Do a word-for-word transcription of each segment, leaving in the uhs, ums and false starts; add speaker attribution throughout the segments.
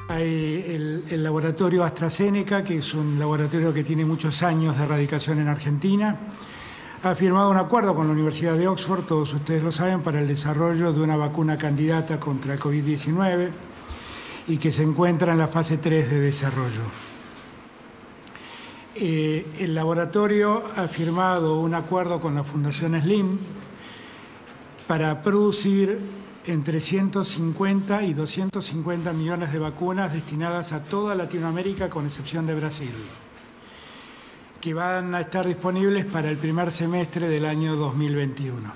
Speaker 1: Hay el, el laboratorio AstraZeneca, que es un laboratorio que tiene muchos años de radicación en Argentina, ha firmado un acuerdo con la Universidad de Oxford, todos ustedes lo saben, para el desarrollo de una vacuna candidata contra el COVID diecinueve y que se encuentra en la fase tres de desarrollo. Eh, el laboratorio ha firmado un acuerdo con la Fundación Slim para producir entre ciento cincuenta y doscientos cincuenta millones de vacunas destinadas a toda Latinoamérica, con excepción de Brasil, que van a estar disponibles para el primer semestre del año dos mil veintiuno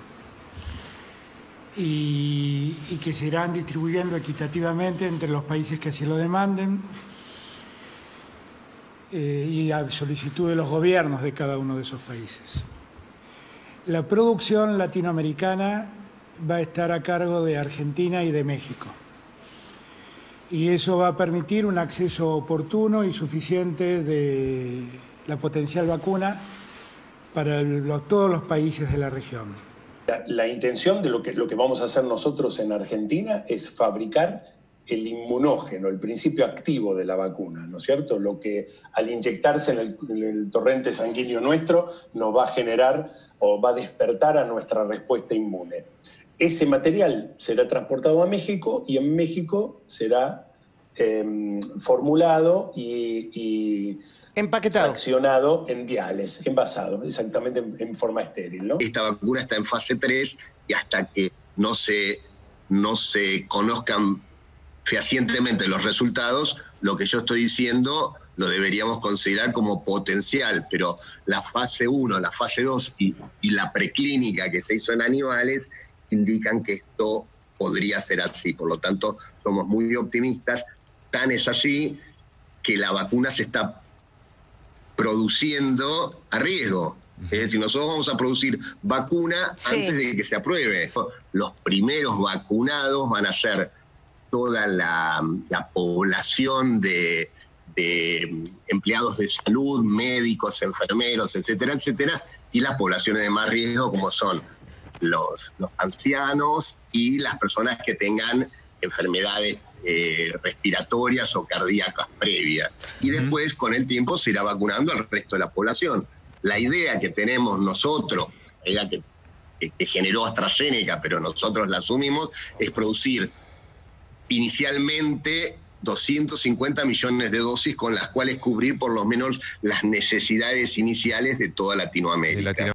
Speaker 1: y, y que se irán distribuyendo equitativamente entre los países que así lo demanden eh, y a solicitud de los gobiernos de cada uno de esos países. La producción latinoamericana va a estar a cargo de Argentina y de México. Y eso va a permitir un acceso oportuno y suficiente de la potencial vacuna para los, todos los países de la región.
Speaker 2: La, la intención de lo que, lo que vamos a hacer nosotros en Argentina es fabricar el inmunógeno, el principio activo de la vacuna, ¿no es cierto? Lo que al inyectarse en el, en el torrente sanguíneo nuestro nos va a generar o va a despertar a nuestra respuesta inmune. Ese material será transportado a México y en México será eh, formulado y, y
Speaker 3: empaquetado,
Speaker 2: fraccionado en viales, envasado, exactamente en, en forma estéril, ¿no?
Speaker 4: Esta vacuna está en fase tres y hasta que no se, no se conozcan fehacientemente los resultados, lo que yo estoy diciendo lo deberíamos considerar como potencial, pero la fase uno, la fase dos y, y la preclínica que se hizo en animales indican que esto podría ser así. Por lo tanto, somos muy optimistas. Tan es así que la vacuna se está produciendo a riesgo. Es decir, nosotros vamos a producir vacuna sí. antes de que se apruebe. Los primeros vacunados van a ser toda la, la población de, de empleados de salud, médicos, enfermeros, etcétera, etcétera, y las poblaciones de más riesgo como son Los, los ancianos y las personas que tengan enfermedades eh, respiratorias o cardíacas previas. Y después, con el tiempo, se irá vacunando al resto de la población. La idea que tenemos nosotros, la idea que, que, que generó AstraZeneca, pero nosotros la asumimos, es producir inicialmente doscientos cincuenta millones de dosis con las cuales cubrir por lo menos las necesidades iniciales de toda Latinoamérica. Latino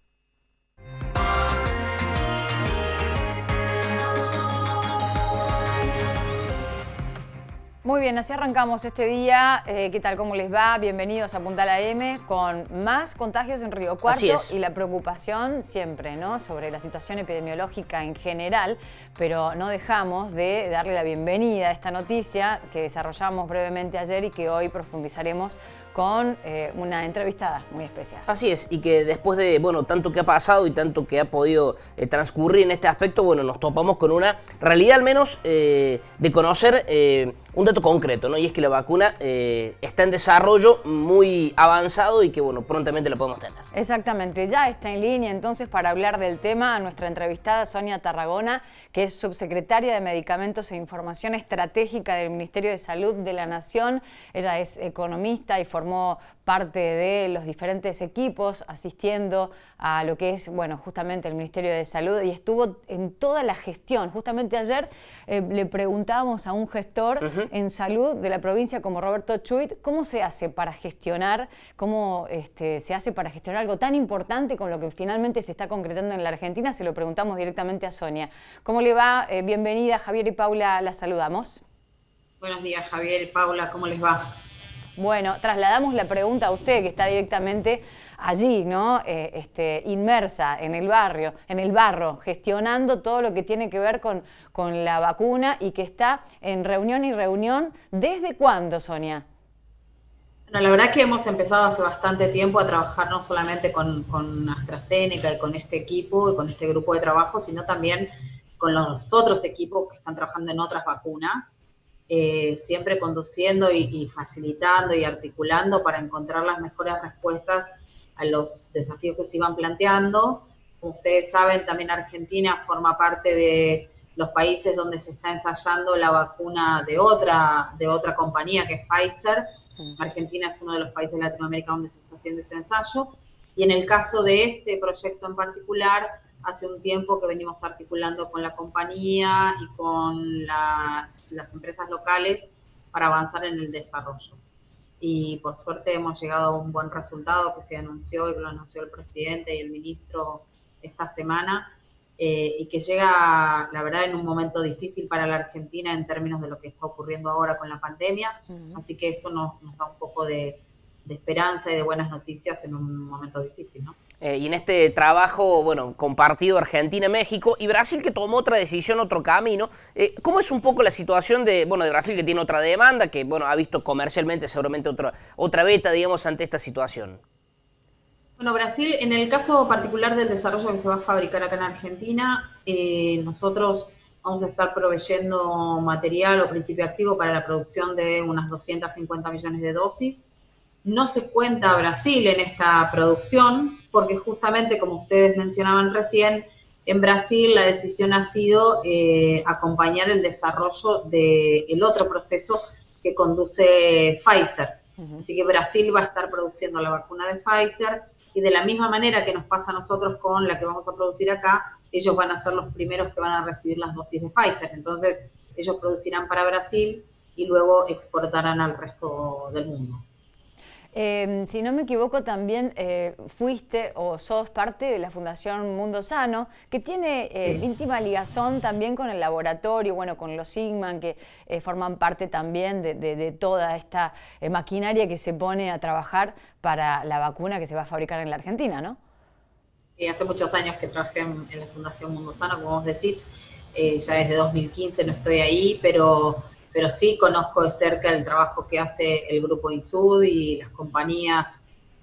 Speaker 5: Muy bien, así arrancamos este día. Eh, ¿Qué tal? ¿Cómo les va? Bienvenidos a Puntal A M con más contagios en Río Cuarto y la preocupación siempre, ¿no?, sobre la situación epidemiológica en general, pero no dejamos de darle la bienvenida a esta noticia que desarrollamos brevemente ayer y que hoy profundizaremos con eh, una entrevistada muy especial.
Speaker 3: Así es, y que después de, bueno, tanto que ha pasado y tanto que ha podido eh, transcurrir en este aspecto, bueno, nos topamos con una realidad al menos eh, de conocer eh, un dato concreto, ¿no? Y es que la vacuna eh, está en desarrollo muy avanzado y que, bueno, prontamente la podemos tener.
Speaker 5: Exactamente, ya está en línea entonces para hablar del tema nuestra entrevistada Sonia Tarragona, que es subsecretaria de Medicamentos e Información Estratégica del Ministerio de Salud de la Nación. Ella es economista y formó parte de los diferentes equipos asistiendo a lo que es, bueno, justamente el Ministerio de Salud y estuvo en toda la gestión. Justamente ayer eh, le preguntábamos a un gestor uh-huh. en salud de la provincia como Roberto Chuit, ¿cómo se hace para gestionar, cómo este, se hace para gestionar algo tan importante con lo que finalmente se está concretando en la Argentina? Se lo preguntamos directamente a Sonia. ¿Cómo le va? Eh, bienvenida, Javier y Paula, la saludamos.
Speaker 6: Buenos días, Javier y Paula, ¿cómo les va?
Speaker 5: Bueno, trasladamos la pregunta a usted, que está directamente allí, ¿no? Eh, este, inmersa en el barrio, en el barro, gestionando todo lo que tiene que ver con, con la vacuna y que está en reunión y reunión. ¿Desde cuándo, Sonia?
Speaker 6: Bueno, la verdad que hemos empezado hace bastante tiempo a trabajar no solamente con, con AstraZeneca y con este equipo y con este grupo de trabajo, sino también con los otros equipos que están trabajando en otras vacunas. Eh, siempre conduciendo y, y facilitando y articulando para encontrar las mejores respuestas a los desafíos que se iban planteando. Como ustedes saben, también Argentina forma parte de, los países donde se está ensayando la vacuna de otra, de otra compañía que es Pfizer. Argentina es uno de los países de Latinoamérica donde se está haciendo ese ensayo. Y en el caso de este proyecto en particular, hace un tiempo que venimos articulando con la compañía y con las, las empresas locales para avanzar en el desarrollo. Y por suerte hemos llegado a un buen resultado que se anunció y que lo anunció el presidente y el ministro esta semana, eh, y que llega, la verdad, en un momento difícil para la Argentina en términos de lo que está ocurriendo ahora con la pandemia. Uh-huh. Así que esto nos, nos da un poco de, de esperanza y de buenas noticias en un momento difícil, ¿no?
Speaker 3: Eh, y en este trabajo, bueno, compartido Argentina-México y Brasil, que tomó otra decisión, otro camino, eh, ¿cómo es un poco la situación de, bueno, de Brasil, que tiene otra demanda, que, bueno, ha visto comercialmente seguramente otra, otra beta, digamos, ante esta situación?
Speaker 6: Bueno, Brasil, en el caso particular del desarrollo que se va a fabricar acá en Argentina, eh, nosotros vamos a estar proveyendo material o principio activo para la producción de unas doscientos cincuenta millones de dosis. No se cuenta a Brasil en esta producción, porque justamente, como ustedes mencionaban recién, en Brasil la decisión ha sido eh, acompañar el desarrollo del otro proceso que conduce Pfizer. Uh-huh. Así que Brasil va a estar produciendo la vacuna de Pfizer, y de la misma manera que nos pasa a nosotros con la que vamos a producir acá, ellos van a ser los primeros que van a recibir las dosis de Pfizer. Entonces, ellos producirán para Brasil y luego exportarán al resto del mundo.
Speaker 5: Eh, si no me equivoco, también eh, fuiste o sos parte de la Fundación Mundo Sano, que tiene eh, íntima ligazón también con el laboratorio, bueno, con los Sigman, que eh, forman parte también de, de, de toda esta eh, maquinaria que se pone a trabajar para la vacuna que se va a fabricar en la Argentina, ¿no?
Speaker 6: Eh, hace muchos años que trabajé en, en la Fundación Mundo Sano, como vos decís, eh, ya desde dos mil quince no estoy ahí, pero... pero sí conozco de cerca el trabajo que hace el Grupo Insud y las compañías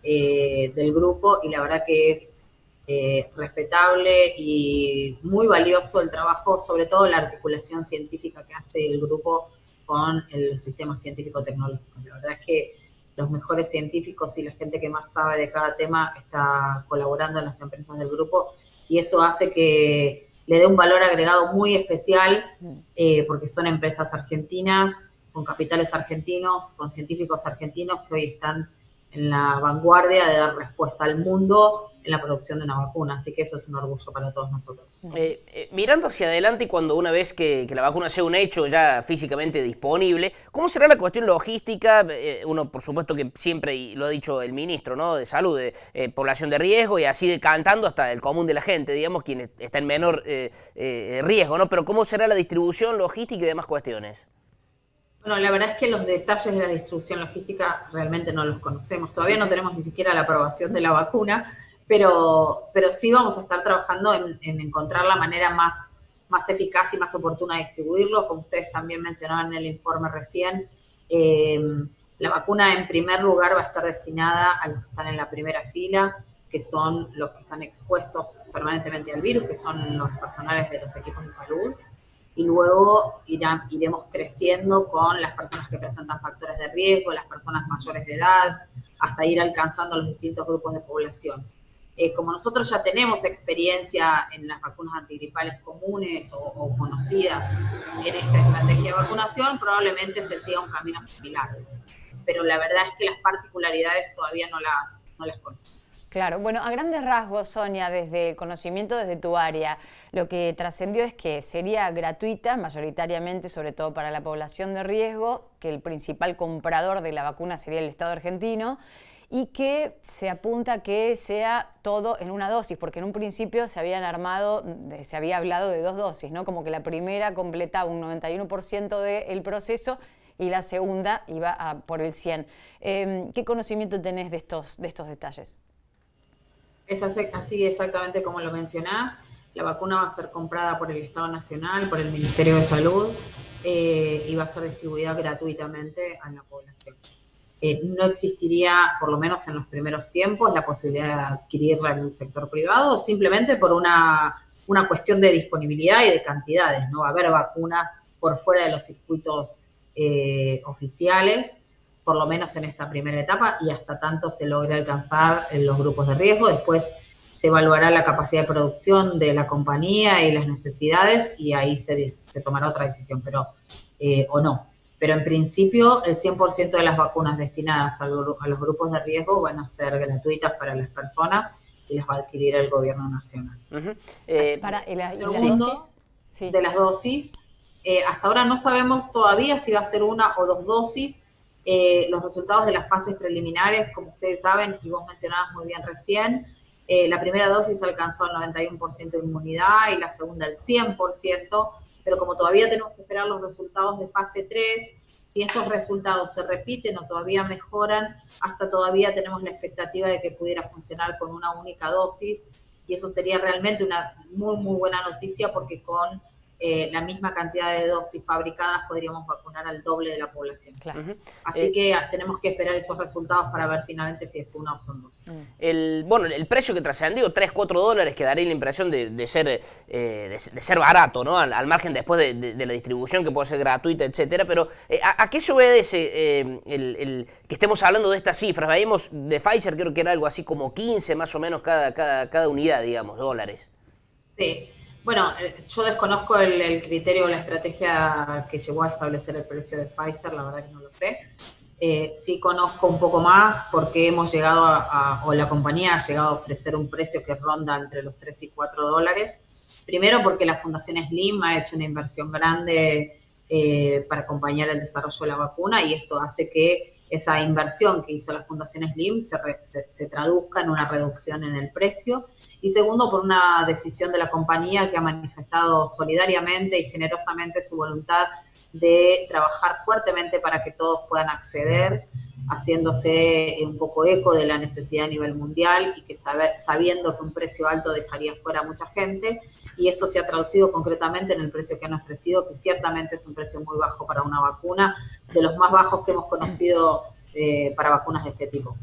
Speaker 6: eh, del grupo, y la verdad que es eh, respetable y muy valioso el trabajo, sobre todo la articulación científica que hace el grupo con el sistema científico-tecnológico. La verdad es que los mejores científicos y la gente que más sabe de cada tema está colaborando en las empresas del grupo, y eso hace que le dé un valor agregado muy especial, eh, porque son empresas argentinas, con capitales argentinos, con científicos argentinos que hoy están en la vanguardia de dar respuesta al mundo en la producción de una vacuna. Así que eso es un orgullo para todos nosotros.
Speaker 3: Eh, eh, mirando hacia adelante, y cuando una vez que, que la vacuna sea un hecho ya físicamente disponible, ¿cómo será la cuestión logística? Eh, uno, por supuesto que siempre, y lo ha dicho el ministro, ¿no?, de Salud, de eh, población de riesgo, y así decantando hasta el común de la gente, digamos, quien está en menor eh, eh, riesgo, ¿no? Pero ¿cómo será la distribución logística y demás cuestiones?
Speaker 6: Bueno, la verdad es que los detalles de la distribución logística realmente no los conocemos. Todavía no tenemos ni siquiera la aprobación de la vacuna, pero, pero sí vamos a estar trabajando en, en encontrar la manera más, más eficaz y más oportuna de distribuirlo. Como ustedes también mencionaban en el informe recién, eh, la vacuna en primer lugar va a estar destinada a los que están en la primera fila, que son los que están expuestos permanentemente al virus, que son los personales de los equipos de salud. Y luego irá, iremos creciendo con las personas que presentan factores de riesgo, las personas mayores de edad, hasta ir alcanzando los distintos grupos de población. Eh, como nosotros ya tenemos experiencia en las vacunas antigripales comunes o, o conocidas en esta estrategia de vacunación, probablemente se siga un camino similar. Pero la verdad es que las particularidades todavía no las, no las conocemos.
Speaker 5: Claro, bueno, a grandes rasgos, Sonia, desde el conocimiento desde tu área, lo que trascendió es que sería gratuita, mayoritariamente, sobre todo para la población de riesgo, que el principal comprador de la vacuna sería el Estado argentino, y que se apunta a que sea todo en una dosis, porque en un principio se habían armado, se había hablado de dos dosis, ¿no? Como que la primera completaba un noventa y uno por ciento del proceso y la segunda iba a por el cien por ciento. Eh, ¿Qué conocimiento tenés de estos, de estos detalles?
Speaker 6: Es así exactamente como lo mencionás. La vacuna va a ser comprada por el Estado Nacional, por el Ministerio de Salud, eh, y va a ser distribuida gratuitamente a la población. Eh, no existiría, por lo menos en los primeros tiempos, la posibilidad de adquirirla en el sector privado, simplemente por una, una cuestión de disponibilidad y de cantidades. No va a haber vacunas por fuera de los circuitos eh, oficiales, por lo menos en esta primera etapa, y hasta tanto se logre alcanzar en los grupos de riesgo. Después se evaluará la capacidad de producción de la compañía y las necesidades y ahí se, se tomará otra decisión, pero eh, o no. Pero en principio el cien por ciento de las vacunas destinadas a, a los grupos de riesgo van a ser gratuitas para las personas y las va a adquirir el gobierno nacional.
Speaker 3: Uh-huh. eh,
Speaker 5: para, ¿y la, y
Speaker 6: Segundo,
Speaker 5: la dosis? Sí.
Speaker 6: de las dosis, eh, hasta ahora no sabemos todavía si va a ser una o dos dosis. Eh, los resultados de las fases preliminares, como ustedes saben, y vos mencionabas muy bien recién, eh, la primera dosis alcanzó el noventa y uno por ciento de inmunidad y la segunda el cien por ciento, pero como todavía tenemos que esperar los resultados de fase tres, si estos resultados se repiten o todavía mejoran, hasta todavía tenemos la expectativa de que pudiera funcionar con una única dosis, y eso sería realmente una muy, muy buena noticia porque con eh, la misma cantidad de dosis fabricadas podríamos vacunar al doble de la población.
Speaker 5: Claro.
Speaker 3: Uh-huh.
Speaker 6: Así
Speaker 3: eh,
Speaker 6: que tenemos que esperar esos resultados para ver finalmente si es una o son dos.
Speaker 3: El, bueno, el precio que trascendió, tres, cuatro dólares, que daría la impresión de, de, ser, eh, de, de ser barato, ¿no? Al, al margen después de, de, de la distribución que puede ser gratuita, etcétera. Pero, eh, ¿a, ¿a qué se obedece eh, el, el, que estemos hablando de estas cifras? Veíamos de Pfizer, creo que era algo así como quince más o menos cada, cada, cada unidad, digamos, dólares.
Speaker 6: Sí. Bueno, yo desconozco el, el criterio o la estrategia que llevó a establecer el precio de Pfizer, la verdad que no lo sé. Eh, sí conozco un poco más porque hemos llegado a, a, o la compañía ha llegado a ofrecer un precio que ronda entre los tres y cuatro dólares. Primero porque la Fundación Slim ha hecho una inversión grande eh, para acompañar el desarrollo de la vacuna y esto hace que esa inversión que hizo la Fundación Slim se, re, se, se traduzca en una reducción en el precio. Y segundo, por una decisión de la compañía que ha manifestado solidariamente y generosamente su voluntad de trabajar fuertemente para que todos puedan acceder, haciéndose un poco eco de la necesidad a nivel mundial y que sabe, sabiendo que un precio alto dejaría fuera a mucha gente, y eso se ha traducido concretamente en el precio que han ofrecido, que ciertamente es un precio muy bajo para una vacuna, de los más bajos que hemos conocido eh, para vacunas de este tipo.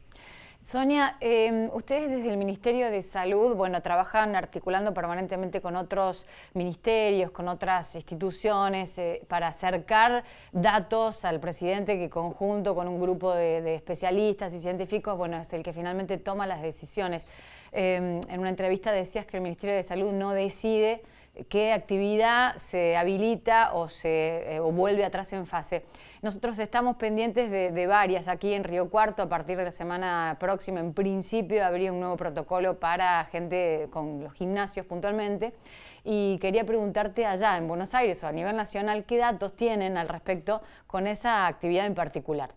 Speaker 5: Sonia, eh, ustedes desde el Ministerio de Salud, bueno, trabajan articulando permanentemente con otros ministerios, con otras instituciones, eh, para acercar datos al presidente que conjunto con un grupo de, de especialistas y científicos, bueno, es el que finalmente toma las decisiones. Eh, en una entrevista decías que el Ministerio de Salud no decide qué actividad se habilita o se eh, o vuelve atrás en fase. Nosotros estamos pendientes de, de varias. Aquí en Río Cuarto, a partir de la semana próxima, en principio, habría un nuevo protocolo para gente con los gimnasios puntualmente. Y quería preguntarte allá, en Buenos Aires o a nivel nacional, ¿qué datos tienen al respecto con esa actividad en particular?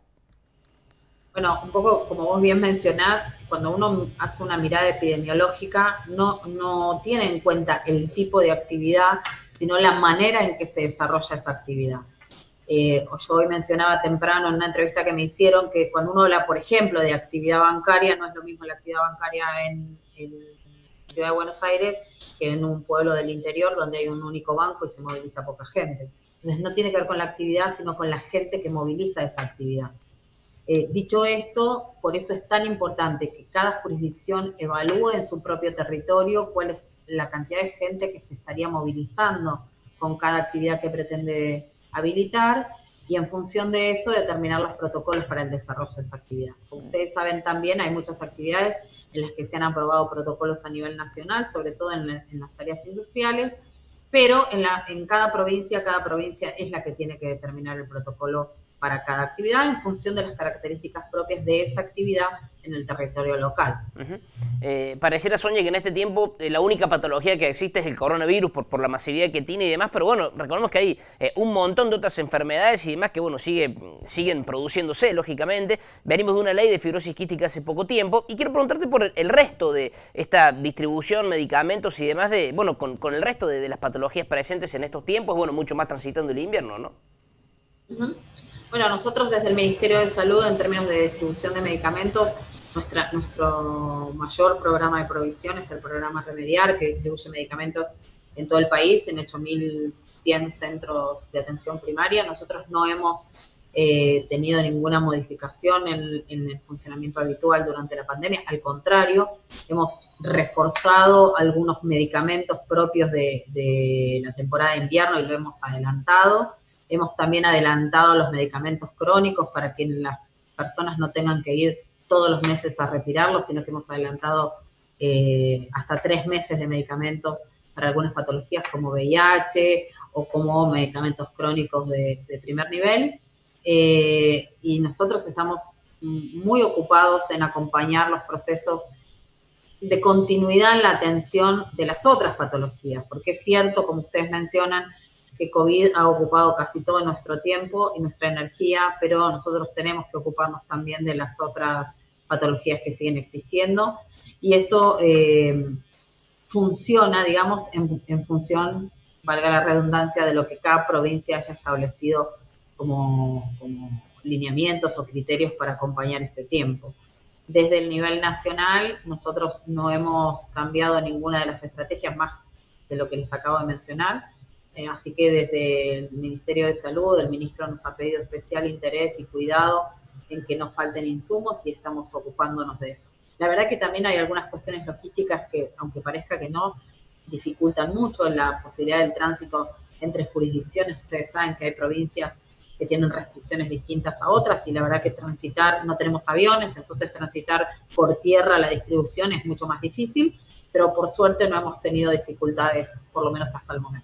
Speaker 6: Bueno, un poco como vos bien mencionás, cuando uno hace una mirada epidemiológica, no, no tiene en cuenta el tipo de actividad, sino la manera en que se desarrolla esa actividad. Eh, yo hoy mencionaba temprano en una entrevista que me hicieron que cuando uno habla, por ejemplo, de actividad bancaria, no es lo mismo la actividad bancaria en, en Ciudad de Buenos Aires que en un pueblo del interior donde hay un único banco y se moviliza poca gente. Entonces no tiene que ver con la actividad, sino con la gente que moviliza esa actividad. Eh, dicho esto, por eso es tan importante que cada jurisdicción evalúe en su propio territorio cuál es la cantidad de gente que se estaría movilizando con cada actividad que pretende habilitar y en función de eso determinar los protocolos para el desarrollo de esa actividad. Como ustedes saben también, hay muchas actividades en las que se han aprobado protocolos a nivel nacional, sobre todo en, la, en las áreas industriales, pero en, la, en cada provincia, cada provincia es la que tiene que determinar el protocolo para cada actividad en función de las características propias de esa actividad en el territorio local.
Speaker 3: Uh-huh. eh, pareciera, Sonia, que en este tiempo eh, la única patología que existe es el coronavirus por, por la masividad que tiene y demás, pero bueno, recordemos que hay eh, un montón de otras enfermedades y demás que bueno sigue, siguen produciéndose, lógicamente. Venimos de una ley de fibrosis quística hace poco tiempo y quiero preguntarte por el, el resto de esta distribución, medicamentos y demás, de bueno con, con el resto de, de las patologías presentes en estos tiempos, bueno, mucho más transitando el invierno, ¿no?
Speaker 6: Uh-huh. Bueno, nosotros desde el Ministerio de Salud, en términos de distribución de medicamentos, nuestra, nuestro mayor programa de provisión es el programa Remediar, que distribuye medicamentos en todo el país, en ocho mil cien centros de atención primaria. Nosotros no hemos eh, tenido ninguna modificación en, en el funcionamiento habitual durante la pandemia. Al contrario, hemos reforzado algunos medicamentos propios de, de la temporada de invierno y lo hemos adelantado. Hemos también adelantado los medicamentos crónicos para que las personas no tengan que ir todos los meses a retirarlos, sino que hemos adelantado eh, hasta tres meses de medicamentos para algunas patologías como V I H o como medicamentos crónicos de, de primer nivel. Eh, y nosotros estamos muy ocupados en acompañar los procesos de continuidad en la atención de las otras patologías, porque es cierto, como ustedes mencionan, que COVID ha ocupado casi todo nuestro tiempo y nuestra energía, pero nosotros tenemos que ocuparnos también de las otras patologías que siguen existiendo, y eso eh, funciona, digamos, en, en función, valga la redundancia, de lo que cada provincia haya establecido como, como lineamientos o criterios para acompañar este tiempo. Desde el nivel nacional, nosotros no hemos cambiado ninguna de las estrategias más de lo que les acabo de mencionar, eh, así que desde el Ministerio de Salud, el ministro nos ha pedido especial interés y cuidado en que no falten insumos y estamos ocupándonos de eso. La verdad que también hay algunas cuestiones logísticas que, aunque parezca que no, dificultan mucho la posibilidad del tránsito entre jurisdicciones. Ustedes saben que hay provincias que tienen restricciones distintas a otras y la verdad que transitar, no tenemos aviones, entonces transitar por tierra la distribución es mucho más difícil, pero por suerte no hemos tenido dificultades, por lo menos hasta el momento.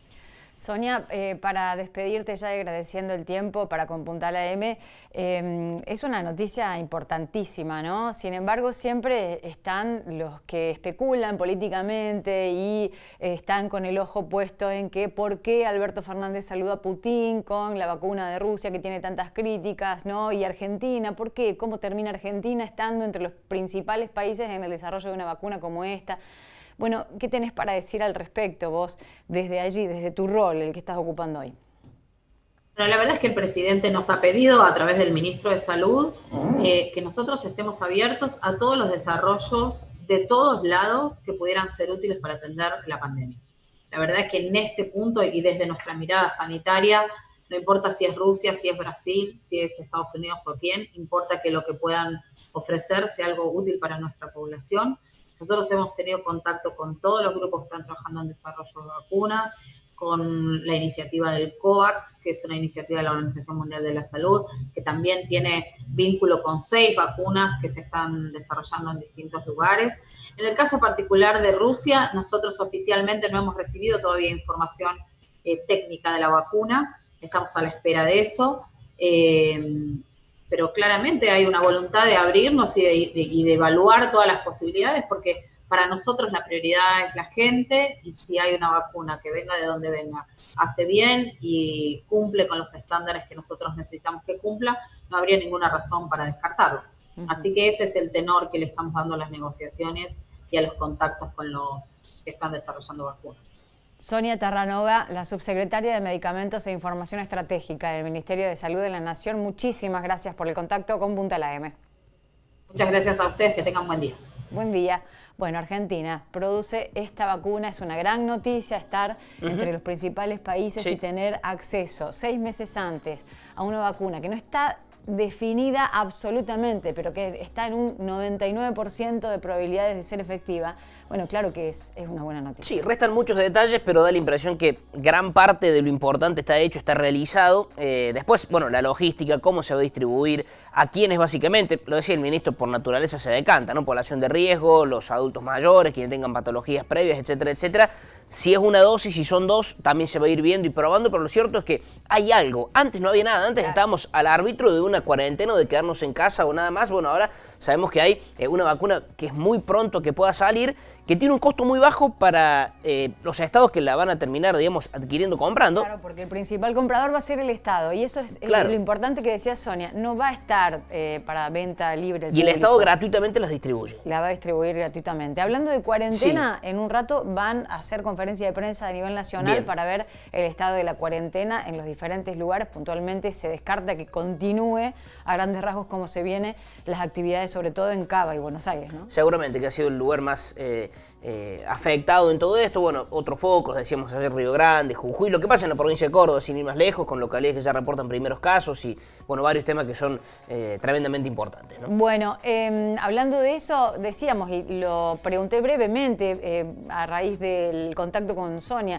Speaker 5: Sonia, eh, para despedirte ya agradeciendo el tiempo para con Puntal A M, eh, es una noticia importantísima, ¿no? Sin embargo, siempre están los que especulan políticamente y eh, están con el ojo puesto en que por qué Alberto Fernández saluda a Putin con la vacuna de Rusia que tiene tantas críticas, ¿no? Y Argentina, ¿por qué? ¿Cómo termina Argentina estando entre los principales países en el desarrollo de una vacuna como esta? Bueno, ¿qué tenés para decir al respecto vos desde allí, desde tu rol, el que estás ocupando hoy?
Speaker 6: Bueno, la verdad es que el presidente nos ha pedido a través del ministro de Salud eh, que nosotros estemos abiertos a todos los desarrollos de todos lados que pudieran ser útiles para atender la pandemia. La verdad es que en este punto y desde nuestra mirada sanitaria, no importa si es Rusia, si es Brasil, si es Estados Unidos o quién, importa que lo que puedan ofrecer sea algo útil para nuestra población. Nosotros hemos tenido contacto con todos los grupos que están trabajando en desarrollo de vacunas, con la iniciativa del COVAX, que es una iniciativa de la Organización Mundial de la Salud, que también tiene vínculo con seis vacunas que se están desarrollando en distintos lugares. En el caso particular de Rusia, nosotros oficialmente no hemos recibido todavía información eh, técnica de la vacuna, estamos a la espera de eso. Eh, pero claramente hay una voluntad de abrirnos y de, de, y de evaluar todas las posibilidades, porque para nosotros la prioridad es la gente, y si hay una vacuna que venga de donde venga, hace bien y cumple con los estándares que nosotros necesitamos que cumpla, no habría ninguna razón para descartarlo. Uh-huh. Así que ese es el tenor que le estamos dando a las negociaciones y a los contactos con los que están desarrollando vacunas.
Speaker 5: Sonia Tarranoga, la subsecretaria de Medicamentos e Información Estratégica del Ministerio de Salud de la Nación, muchísimas gracias por el contacto con Puntal A M.
Speaker 6: Muchas gracias a ustedes, que tengan buen día.
Speaker 5: Buen día. Bueno, Argentina produce esta vacuna, es una gran noticia estar uh-huh. entre los principales países sí. y tener acceso seis meses antes a una vacuna que no está definida absolutamente, pero que está en un noventa y nueve por ciento de probabilidades de ser efectiva. Bueno, claro que es, es una buena noticia.
Speaker 3: Sí, restan muchos detalles, pero da la impresión que gran parte de lo importante está hecho, está realizado. Eh, después, bueno, la logística, cómo se va a distribuir, a quiénes básicamente, lo decía el ministro, por naturaleza se decanta, ¿no? Población de riesgo, los adultos mayores, quienes tengan patologías previas, etcétera, etcétera. Si es una dosis, si son dos, también se va a ir viendo y probando, pero lo cierto es que hay algo. Antes no había nada, antes estábamos al árbitro de una cuarentena o de quedarnos en casa o nada más. Bueno, ahora sabemos que hay eh, una vacuna que es muy pronto que pueda salir, que tiene un costo muy bajo para eh, los estados que la van a terminar, digamos, adquiriendo, comprando.
Speaker 5: Claro, porque el principal comprador va a ser el Estado, y eso es, claro. es lo importante que decía Sonia, no va a estar eh, para venta libre.
Speaker 3: El y el público. Estado gratuitamente las distribuye.
Speaker 5: La va a distribuir gratuitamente. Hablando de cuarentena, sí. en un rato van a hacer conferencia de prensa a nivel nacional Bien. para ver el estado de la cuarentena en los diferentes lugares. Puntualmente se descarta que continúe a grandes rasgos como se viene las actividades, sobre todo en Cava y Buenos Aires, ¿no?
Speaker 3: Seguramente que ha sido el lugar más eh, eh, afectado en todo esto. Bueno, otros focos, decíamos ayer Río Grande, Jujuy, lo que pasa en la provincia de Córdoba, sin ir más lejos, con localidades que ya reportan primeros casos y, bueno, varios temas que son eh, tremendamente importantes, ¿no?
Speaker 5: Bueno, eh, hablando de eso, decíamos, y lo pregunté brevemente eh, a raíz del contacto con Sonia,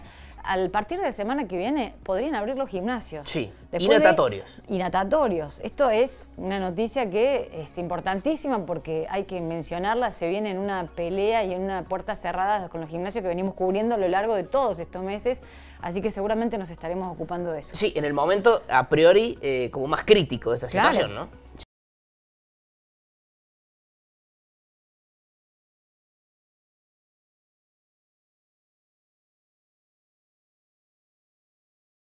Speaker 5: al partir de la semana que viene podrían abrir los gimnasios.
Speaker 3: Sí,
Speaker 5: Después
Speaker 3: y natatorios.
Speaker 5: De, y natatorios. Esto es una noticia que es importantísima porque hay que mencionarla. Se viene en una pelea y en una puerta cerrada con los gimnasios que venimos cubriendo a lo largo de todos estos meses. Así que seguramente nos estaremos ocupando de eso.
Speaker 3: Sí, en el momento a priori eh, como más crítico de esta
Speaker 5: Claro.
Speaker 3: situación, ¿no?